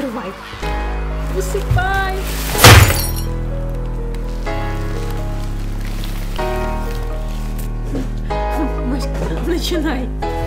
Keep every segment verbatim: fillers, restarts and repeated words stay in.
Открывай. Высыпай. Маська, начинай.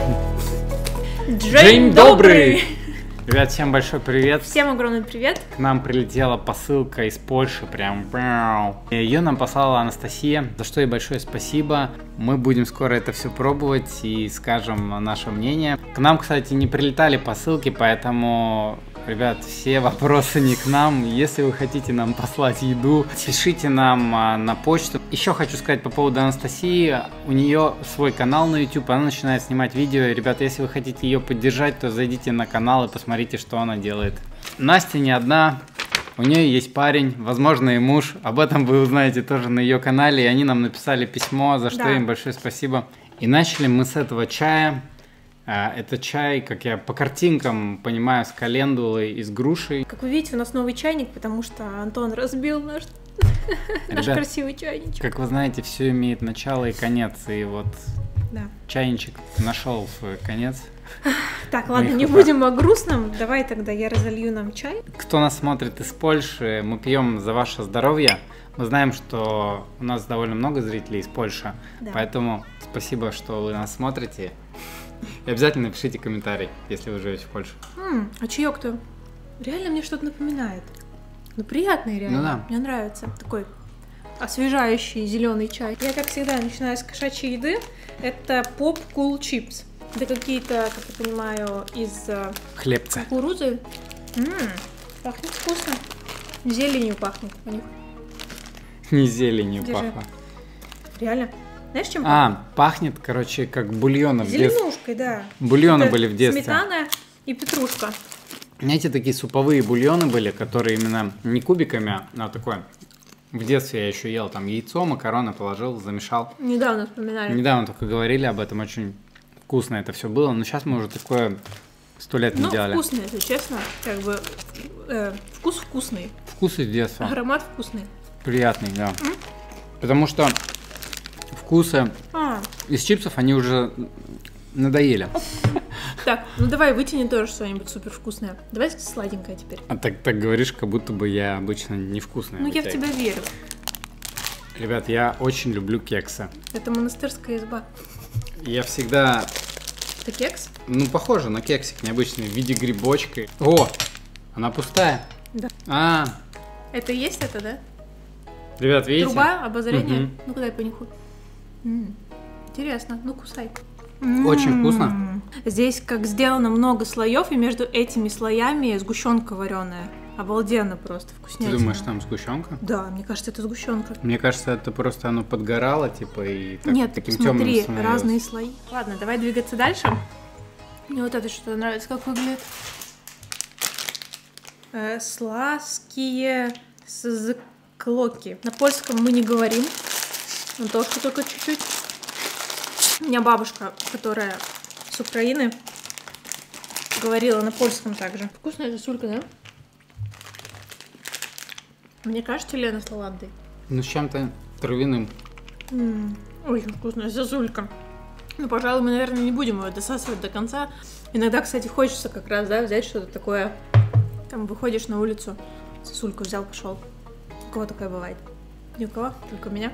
День добрый! Ребят, всем большой привет. Всем огромный привет. К нам прилетела посылка из Польши, прям. Ее нам послала Анастасия, за что ей большое спасибо. Мы будем скоро это все пробовать и скажем наше мнение. К нам, кстати, не прилетали посылки, поэтому, ребят, все вопросы не к нам. Если вы хотите нам послать еду, пишите нам на почту. Еще хочу сказать по поводу Анастасии. У нее свой канал на YouTube, она начинает снимать видео. Ребята, если вы хотите ее поддержать, то зайдите на канал и посмотрите, что она делает. Настя не одна. У нее есть парень, возможно, и муж. Об этом вы узнаете тоже на ее канале. И они нам написали письмо, за что да. им большое спасибо. И начали мы с этого чая. Это чай, как я по картинкам понимаю, с календулой и с грушей. Как вы видите, у нас новый чайник, потому что Антон разбил наш, наш Ребят, красивый чайничек. Как вы знаете, все имеет начало и конец. И вот да. чайничек нашел свой конец. Так, ладно, не будем о грустном. Давай тогда я разолью нам чай. Кто нас смотрит из Польши, мы пьем за ваше здоровье. Мы знаем, что у нас довольно много зрителей из Польши. Да. Поэтому спасибо, что вы нас смотрите. И обязательно пишите комментарий, если вы живете в Польше. М-м, а чаек-то реально мне что-то напоминает. Ну, приятный реально. Ну, да. Мне нравится. Такой освежающий зеленый чай. Я, как всегда, начинаю с кошачьей еды. Это Pop Cool Chips. Это какие-то, как я понимаю, из хлебца. Кукурузы. М-м, пахнет вкусно. Зеленью пахнет у них. Не зеленью Держи. пахло. Реально? Знаешь, чем пахнет? А, пахнет, короче, как бульоном в детстве. Зеленушкой, да. Бульоны это были в детстве. Сметана и петрушка. Знаете, такие суповые бульоны были, которые именно не кубиками, а такой. В детстве я еще ел там яйцо, макароны положил, замешал. Недавно вспоминали. Недавно только говорили об этом, очень вкусно это все было, но сейчас мы уже такое сто лет не ну, делали. Вкусно, если честно, как бы э, вкус вкусный. Вкус из детства. Аромат вкусный. Приятный, да. М? Потому что вкусы а. из чипсов, они уже надоели. Так, ну давай вытяни тоже что-нибудь супер вкусное. Давай сладенькое теперь. А так, так говоришь, как будто бы я обычно невкусный. Ну я в тебя верю. Ребят, я очень люблю кексы. Это монастырская изба. Я всегда... Это кекс? Ну, похоже на кексик необычный, в виде грибочка. О, она пустая. Да. А. Это и есть это, да? Ребят, видите? Труба, обозрение. Угу. Ну, куда я понюхаю? М-м. Интересно, ну кусай. Очень М-м. вкусно. Здесь как сделано много слоев, и между этими слоями сгущенка вареная. Обалденно просто, вкуснятина. Ты думаешь, там сгущенка? Да, мне кажется, это сгущенка. Мне кажется, это просто оно подгорало, типа, и так, Нет, таким смотри, темным становилось. Разные слои. Ладно, давай двигаться дальше. Мне вот это что-то нравится, как выглядит. Э, слаские склоки. На польском мы не говорим, но тоже только чуть-чуть. У меня бабушка, которая с Украины, говорила на польском также. Вкусная сосулька, да? Мне кажется, Лена с лавандой. Ну, с чем-то травяным. М-м, очень вкусная сосулька. Ну, пожалуй, мы, наверное, не будем ее досасывать до конца. Иногда, кстати, хочется как раз, да, взять что-то такое. Там выходишь на улицу, сосульку взял, пошел. У кого такое бывает? Ни у кого, только у меня.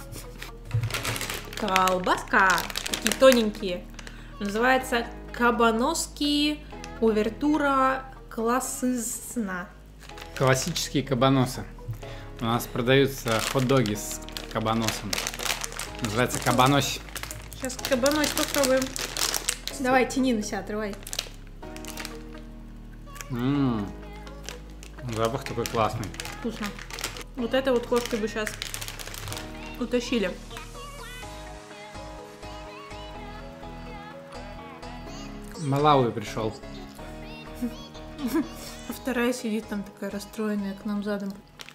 Колбаска. Такие тоненькие. Называется кабаноски увертура классизна. Классические кабаносы. У нас продаются хот-доги с кабаносом. Называется кабанось. Сейчас кабанось попробуем. Давай, тяни на себя, отрывай. М-м-м. Запах такой классный. Вкусно. Вот это вот кошки бы сейчас утащили. Малауи пришел. А вторая сидит там такая расстроенная к нам задом.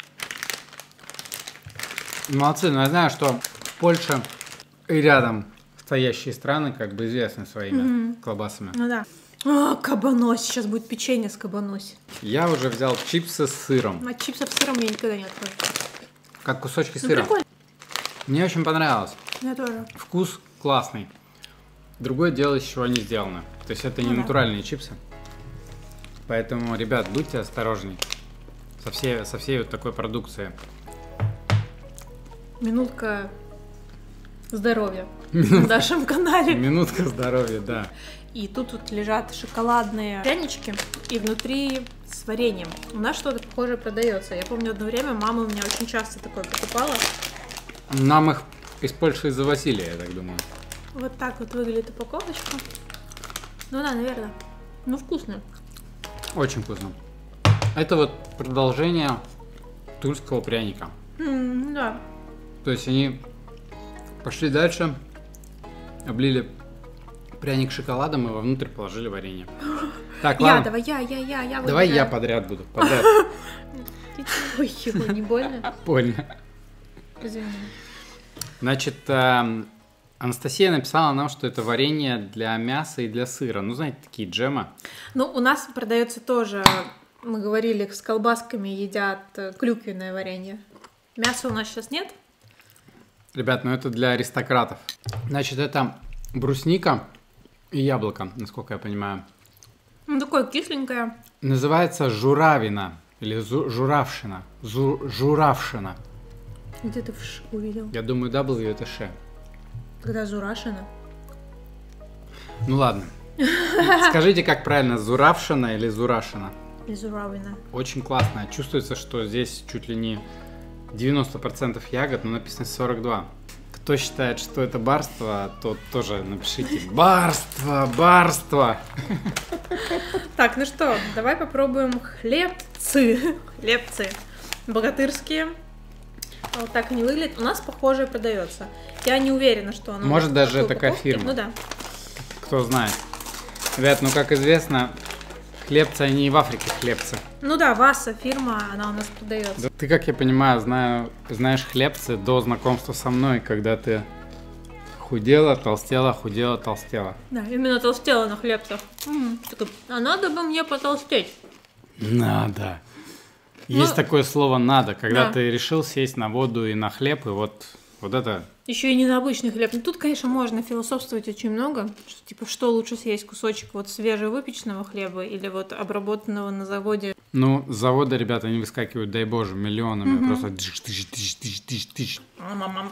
Молодцы, но я знаю, что Польша и рядом стоящие страны как бы известны своими mm-hmm. колбасами. Ну да. А, кабанось. Сейчас будет печенье с кабанось. Я уже взял чипсы с сыром. А чипсов с сыром я никогда не открою. Как кусочки ну, сыра. Прикольно. Мне очень понравилось. Мне тоже. Вкус классный. Другое дело, из чего они сделаны. То есть это не ну, натуральные да. чипсы. Поэтому, ребят, будьте осторожней со всей, со всей вот такой продукцией. Минутка здоровья на нашем канале. Минутка здоровья, да. И тут вот лежат шоколадные прянички, и внутри с вареньем. У нас что-то похожее продается. Я помню, одно время мама у меня очень часто такое покупала. Нам их из Польши завозили, я так думаю. Вот так вот выглядит упаковочка. Ну да, наверное. Ну, вкусно. Очень вкусно. Это вот продолжение тульского пряника. М, да. То есть они пошли дальше, облили пряник шоколадом и вовнутрь положили варенье. Так, Я, ладно. давай я, я, я, я Давай я выбираю. подряд буду. Подряд. Ой, чего, не больно? Больно. Извини. Значит, эм, Анастасия написала нам, что это варенье для мяса и для сыра. Ну, знаете, такие джемы. Ну, у нас продается тоже, мы говорили, с колбасками едят э, клюквенное варенье. Мяса у нас сейчас нет. Ребят, ну это для аристократов. Значит, это брусника и яблоко, насколько я понимаю. Ну, такое кисленькое. Называется журавина или зу- журавшина. Зу- журавшина. Где ты в ш увидел? Я думаю, W это ш. Когда Зурашина. Ну ладно. Скажите, как правильно, зуравшина или зурашина? Или Зуравина. Очень классно. Чувствуется, что здесь чуть ли не девяносто процентов ягод, но написано сорок два. Кто считает, что это барство, то тоже напишите «Барство! Барство!». Так, ну что, давай попробуем хлебцы. Хлебцы. Богатырские. Вот так они выглядят. У нас похожее продается. Я не уверена, что оно... Может, в даже такой такая упаковке. фирма. Ну да. Кто знает. Ребят, ну как известно, хлебцы, они и в Африке хлебцы. Ну да, Васа фирма, она у нас продается. Да ты, как я понимаю, знаю, знаешь хлебцы до знакомства со мной, когда ты худела, толстела, худела, толстела. Да, именно толстела на хлебцах. М, такой, а надо бы мне потолстеть. Надо. Ну, Есть такое слово «надо», когда да. ты решил сесть на воду и на хлеб, и вот, вот это... Еще и не на обычный хлеб. Ну тут, конечно, можно философствовать очень много. Что, типа, что лучше съесть, кусочек вот свежевыпеченного хлеба или вот обработанного на заводе. Ну, с завода, ребята, они выскакивают, дай боже, миллионами. Мгм. Просто тыщ-тыщ-тыщ-тыщ-тыщ. Мам-мам-мам.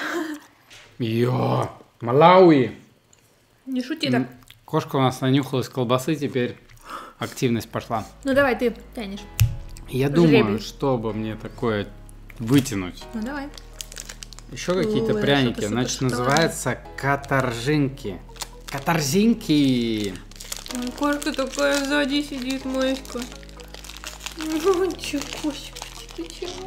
Йо, Малауи. Не шути так. Кошка у нас нанюхалась колбасы, теперь активность пошла. Ну давай, ты тянешь. Я Жребий. думаю, чтобы мне такое вытянуть. Ну давай. Еще какие-то Ой, пряники. что-то Значит, супер называется каторжинки. Каторжинки. Ой, кошка такая сзади сидит, Моська. Ну, чё, кошечка, ты чего?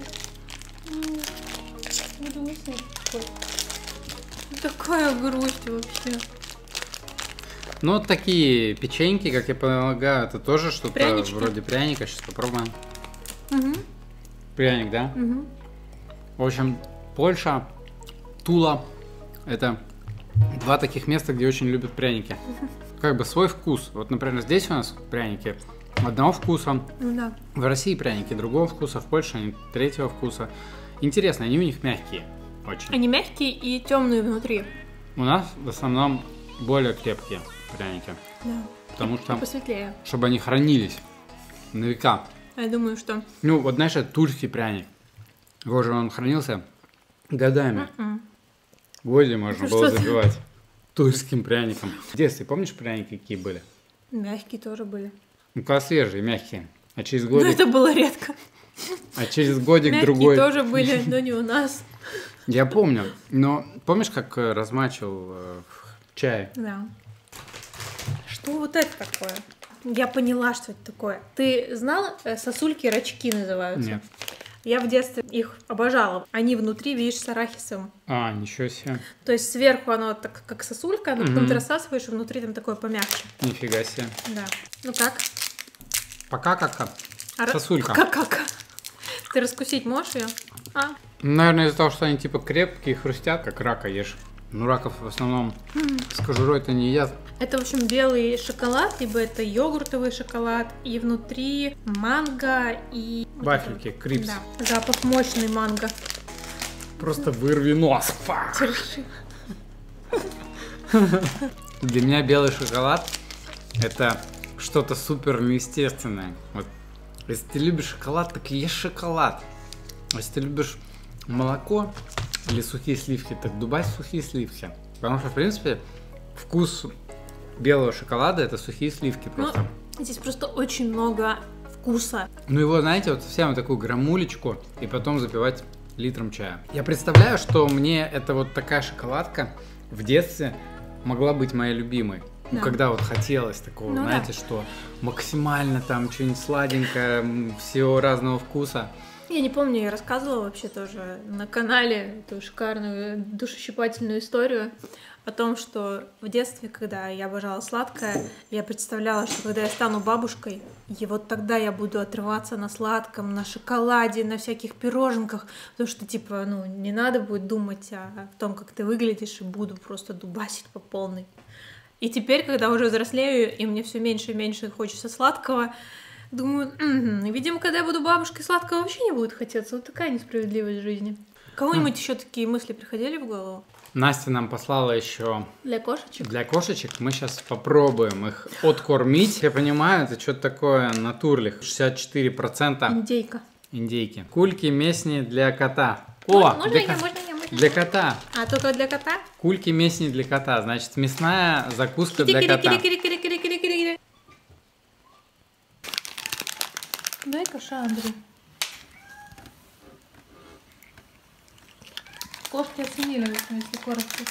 Грустный такой. Такая грусть вообще. Ну, вот такие печеньки, как я полагаю, это тоже что-то Прянички. вроде пряника. Сейчас попробуем. Угу, Пряник, да? угу. В общем, Польша, Тула – это два таких места, где очень любят пряники. Как бы свой вкус. Вот, например, здесь у нас пряники одного вкуса, Ну да. в России пряники другого вкуса, в Польше они третьего вкуса. Интересно, они у них мягкие очень. Они мягкие и темные внутри. У нас в основном более крепкие пряники, Да. потому что, Посветлее. чтобы они хранились на века. Я думаю, что... Ну, вот знаешь, это тульский пряник. Его же он хранился годами. М. Гвозди можно Что было ты? забивать тульским пряником. В детстве помнишь пряники какие были? Мягкие тоже были. Ну, когда свежие, мягкие. А через Но годик, это было редко. а через годик Мягкие другой. тоже были, но не у нас. Я помню. Но помнишь, как э, размачивал э, в чае? Да. Что вот это такое? Я поняла, что это такое. Ты знала, э, сосульки-рачки называются? Нет. Я в детстве их обожала. Они внутри, видишь, с арахисом. А, ничего себе. То есть сверху оно так, как сосулька, но потом Мгм. ты рассасываешь, и внутри там такое помягче. Нифига себе. Да. Ну как? Пока как-то. А ра- Сосулька. Как, как? Ты раскусить можешь ее? А? Наверное, из-за того, что они типа крепкие, хрустят, как рака ешь. Ну, раков в основном с кожурой-то не едят. Это, в общем, белый шоколад, либо это йогуртовый шоколад, и внутри манго и... вот Вафельки, это. крипс. Да, запах мощный манго. Просто вырви нос. Фак. Терши. Для меня белый шоколад — это что-то супер неестественное. Вот. Если ты любишь шоколад, так ешь шоколад. Если ты любишь молоко или сухие сливки, так дубай сухие сливки. Потому что, в принципе, вкус белого шоколада — это сухие сливки просто. Ну, здесь просто очень много вкуса. Ну его, знаете, вот совсем вот такую грамулечку и потом запивать литром чая. Я представляю, что мне эта вот такая шоколадка в детстве могла быть моей любимой. Да. Ну, когда вот хотелось такого, ну, знаете, да. что максимально там что-нибудь сладенькое, всего разного вкуса. Я не помню, я рассказывала вообще тоже на канале эту шикарную душещипательную историю о том, что в детстве, когда я обожала сладкое, я представляла, что когда я стану бабушкой, и вот тогда я буду отрываться на сладком, на шоколаде, на всяких пироженках, потому что, типа, ну, не надо будет думать о том, как ты выглядишь, и буду просто дубасить по полной. И теперь, когда уже взрослею, и мне все меньше и меньше хочется сладкого, думаю, угу, видимо, когда я буду бабушкой, сладкого вообще не будет хотеться. Вот такая несправедливость в жизни. Кому-нибудь еще такие мысли приходили в голову? Настя нам послала еще для кошечек. Для кошечек. Мы сейчас попробуем их откормить. Я понимаю, это что-то такое натурлих. шестьдесят четыре процента индейка. Индейки. Кульки местные для кота. О, можно для, я, можно я, можно для кота. А, только для кота? Кульки местные для кота. Значит, мясная закуска для кота. Дай-ка Андрей. Кошки оценили, если коротко.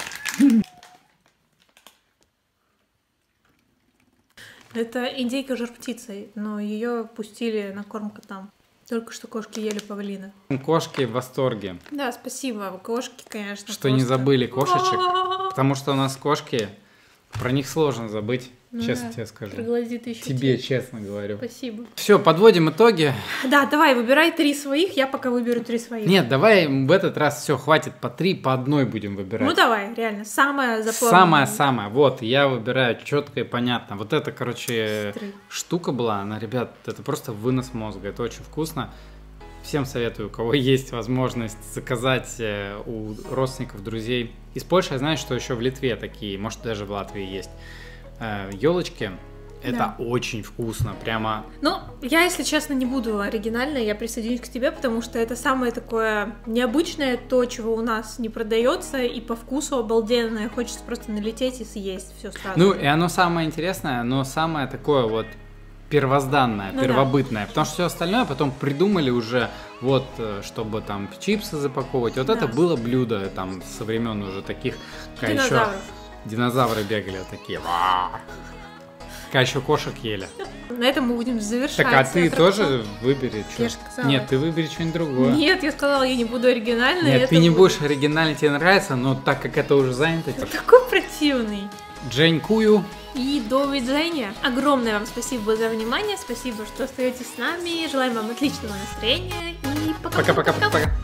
Это индейка жар-птица, но ее пустили на корм котам. Только что кошки ели павлина. Кошки в восторге. Да, спасибо. Кошки, конечно. Что просто... не забыли кошечек. Потому что у нас кошки, про них сложно забыть. Ну честно да, тебе скажу. Проглазит еще тебе, тебе, честно говорю. Спасибо. Все, подводим итоги. Да, давай, выбирай три своих, я пока выберу три своих. Нет, давай в этот раз все, хватит по три, по одной будем выбирать. Ну давай, реально, самое запланованное. Самое-самое, вот, я выбираю четко и понятно. Вот это, короче, Стры. штука была, она, ребят, это просто вынос мозга, это очень вкусно. Всем советую, у кого есть возможность заказать у родственников, друзей. Из Польши я знаю, что еще в Литве такие, может даже в Латвии есть. Елочки, это да. очень вкусно, прямо. Ну, я, если честно, не буду оригинальной, я присоединюсь к тебе, потому что это самое такое необычное, то, чего у нас не продается, и по вкусу обалденное, хочется просто налететь и съесть все сразу. Ну, и оно самое интересное, но самое такое вот первозданное, ну, первобытное, да. потому что все остальное потом придумали уже, вот, чтобы там чипсы запаковывать, вот да. это было блюдо там со времен уже таких, как еще динозавры бегали вот такие, когда еще кошек ели. На этом мы будем завершать. Так, а ты тоже выбери что? Я же сказала. Нет, ты выбери что-нибудь другое. Нет, я сказала, я не буду оригинальной. Нет, ты не будет... будешь оригинальной, тебе нравится, но так как это уже занято... Ты такой противный. Дзенькую. И до свидания. Огромное вам спасибо за внимание. Спасибо, что остаетесь с нами. Желаем вам отличного настроения. И пока-пока-пока.